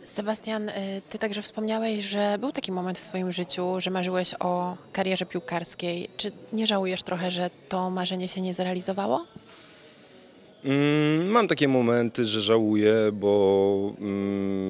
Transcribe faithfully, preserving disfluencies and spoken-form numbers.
Sebastian, y, ty także wspomniałeś, że był taki moment w twoim życiu, że marzyłeś o karierze piłkarskiej. Czy nie żałujesz trochę, że to marzenie się nie zrealizowało? Mm, Mam takie momenty, że żałuję, bo mm,